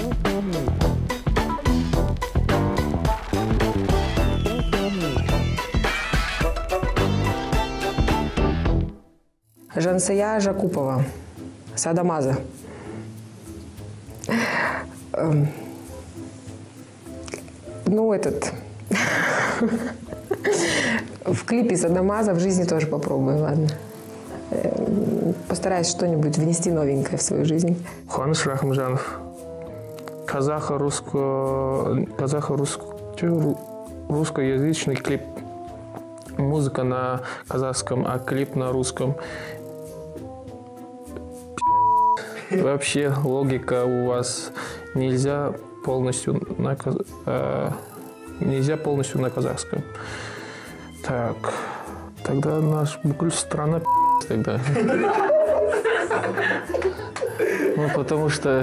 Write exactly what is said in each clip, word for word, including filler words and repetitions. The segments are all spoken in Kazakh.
Жансая Жакупова, Садамаза. Эм, ну, этот... В клипе Садамаза в жизни тоже попробую, ладно. Постараюсь что-нибудь внести новенькое в свою жизнь. Куаныш Рахымжанов. Казахо-русско... Казахо-русско... Русскоязычный клип. Музыка на казахском, а клип на русском. Вообще логика у вас нельзя полностью на, э, нельзя полностью на казахском. Так, тогда наш бүкіл страна тогда. Ну, потому что...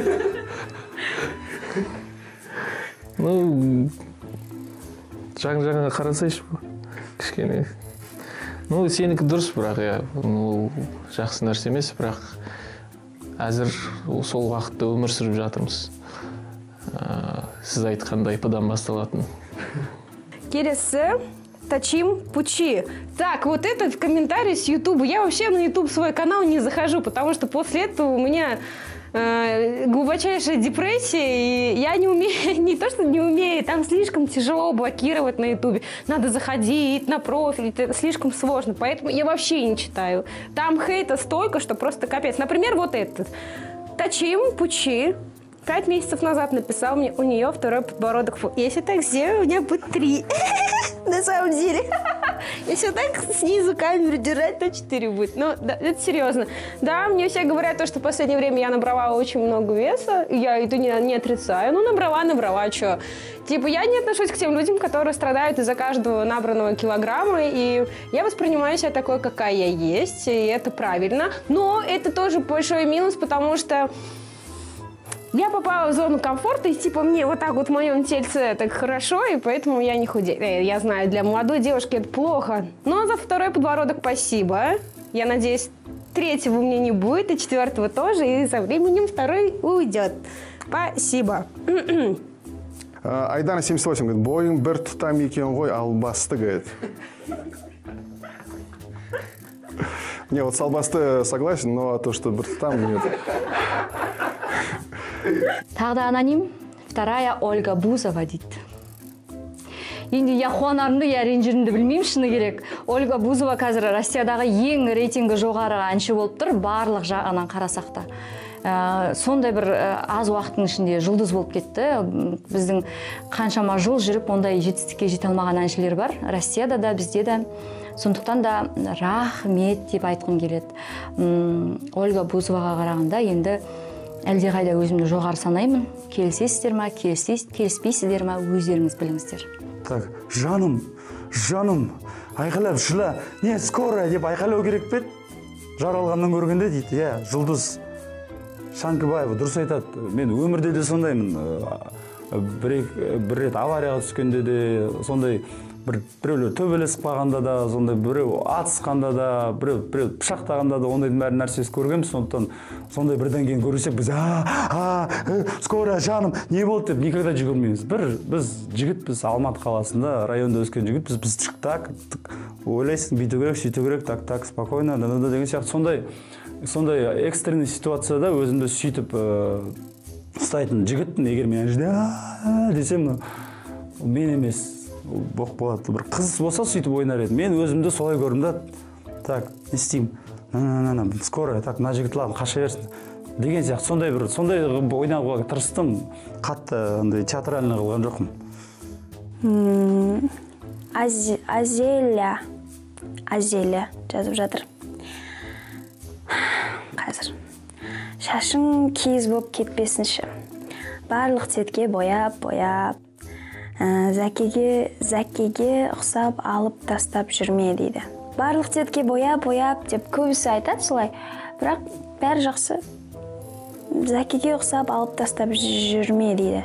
Ну, жаң-жаңа қарасайшы, кішкене. Ну, сенікі дұрыс, бірақ, я, ну, жақсы нәрсе емес, бірақ әзір сол уақытта өмір сүріп жатырмыз. Сіз айтқандай пыдан басталатын. Келесі Тачим Пучи. Так, вот это в комментарии с YouTube. Я вообще на YouTube свой канал не захожу, потому что после этого у меня э, глубочайшая депрессия, и я не умею, не то что не умею, там слишком тяжело блокировать на YouTube. Надо заходить на профиль, это слишком сложно, поэтому я вообще не читаю. Там хейта столько, что просто капец. Например, вот этот. Тачим Пучи. Пять месяцев назад написал мне, у нее второй подбородок. Если так сделаю, у меня будет три. На самом деле. Если так снизу камеру держать, то четыре будет. Ну, да, это серьезно. Да, мне все говорят, то, что в последнее время я набрала очень много веса. Я это не, не отрицаю. Ну, набрала, набрала, что? Типа, я не отношусь к тем людям, которые страдают из-за каждого набранного килограмма. И я воспринимаю себя такой, какая я есть. И это правильно. Но это тоже большой минус, потому что я попала в зону комфорта, и типа мне вот так вот в моем тельце так хорошо, и поэтому я не худею. Я знаю, для молодой девушки это плохо. Но за второй подбородок спасибо. Я надеюсь, третьего у меня не будет, и четвертого тоже, и со временем второй уйдет. Спасибо. Айдана семьдесят восемь говорит, бойың бір тұтам екен ғой, албасты, говорит. Не, вот с албасты согласен, но то, что бір тұтам, нет. Тағы аноним, вторая Ольга Бузова дейді. Енді я қуанарымды, я ренжірімді білмеймін, шыны керек. Ольга Бузова қазір Россиядағы ең рейтингі жоғары әнші болып тұр, барлық жағынан қарасақ та. Ә, сондай бір аз уақыттың ішінде жұлдыз болып кетті. Біздің қаншама жыл жүріп, ондай жетістікке жете алмаған әншілер бар. Россияда да, бізде де. Сондықтан да рахмет деп айтқым келеді. Ольга Бузоваға қарағанда енді әлде қайда өзімді жоғары санаймын. Келісесіздер ма, келіспейсіздер ма, өздеріңіз біліңіздер. Так, жаным, жаным, айқайлап жыла, не скоро деп айқайлау керек пе? Жаралғаннан көргенде дейді, я, Жұлдыз Шанкыбаева дұрыс айтады. Мен өмірде де сондаймын. Бір рет аварияға түскенде де сондай, біреулер төбелесіп қалғанда да, сондай біреу атысқанда да, біреу пышақтағанда да ондайдың бәрі нәрсесі көргенбіз. Сондықтан сондай бірден кейін көрсек біз а скоро жаным не болды деп никогда жүгірмейміз. Бір біз жігітпіз, Алматы қаласында районда өскен жігітпіз, біз так ойлайсың, бүйту керек, сөйту керек, так так спокойно деген сияқты сондай сондай экстренный ситуацияда өзімді сөйтіп ұстайтын жігітпін. Егер мен десем, мен емес боқ болады. Бір қыз болса сөйтіп ойнар едім. Мен өзімді солай көрдім да, так, не істеймін, на-на-на, скоро, так, мына жігіт ладно, қаша берсін деген сияқты. Сондай бір, сондай ойнауға тырыстым, қатты андай театральный қылған жоқпын. Азеля, Азеля жазып жатыр. Қазір. Шашың киіз болып кетпесінші. Барлық цветке бояп, бояп. Зәкеге, зәкеге ұқсап алып тастап жүрме дейді. Барлық цветке бояп, бояп деп көбісі айтады солай. Бірақ бәрі жақсы. Зәкеге ұқсап алып тастап жүрме дейді.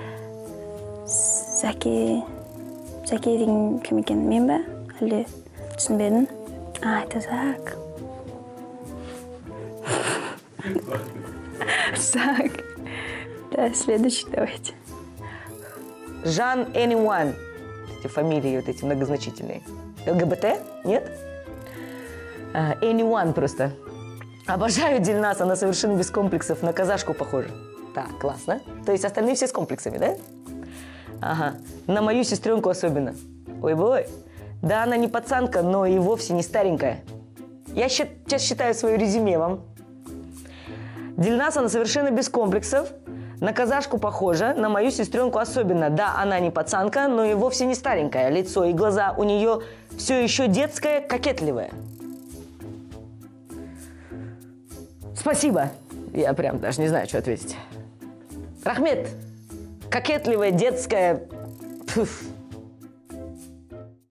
Зәке, Зәке деген кім екен? Мен бе? Әлде түсінбедің? А, это Зак. Зак. Да, следующий давайте. Жан Anyone. Эти фамилии вот эти многозначительные. ЛГБТ? Нет? А, Anyone просто. Обожаю Дильназ, она совершенно без комплексов, на казашку похожа. Так, классно. То есть остальные все с комплексами, да? Ага. На мою сестренку особенно. Ой-бой. Да, она не пацанка, но и вовсе не старенькая. Я щи- сейчас считаю свое резюме вам. Дильназ, она совершенно без комплексов. На казашку похожа, на мою сестренку особенно. Да, она не пацанка, но и вовсе не старенькая. Лицо и глаза у нее все еще детское, кокетливое. Спасибо. Я прям даже не знаю, что ответить. Рахмет. Кокетливая, детская... Пф.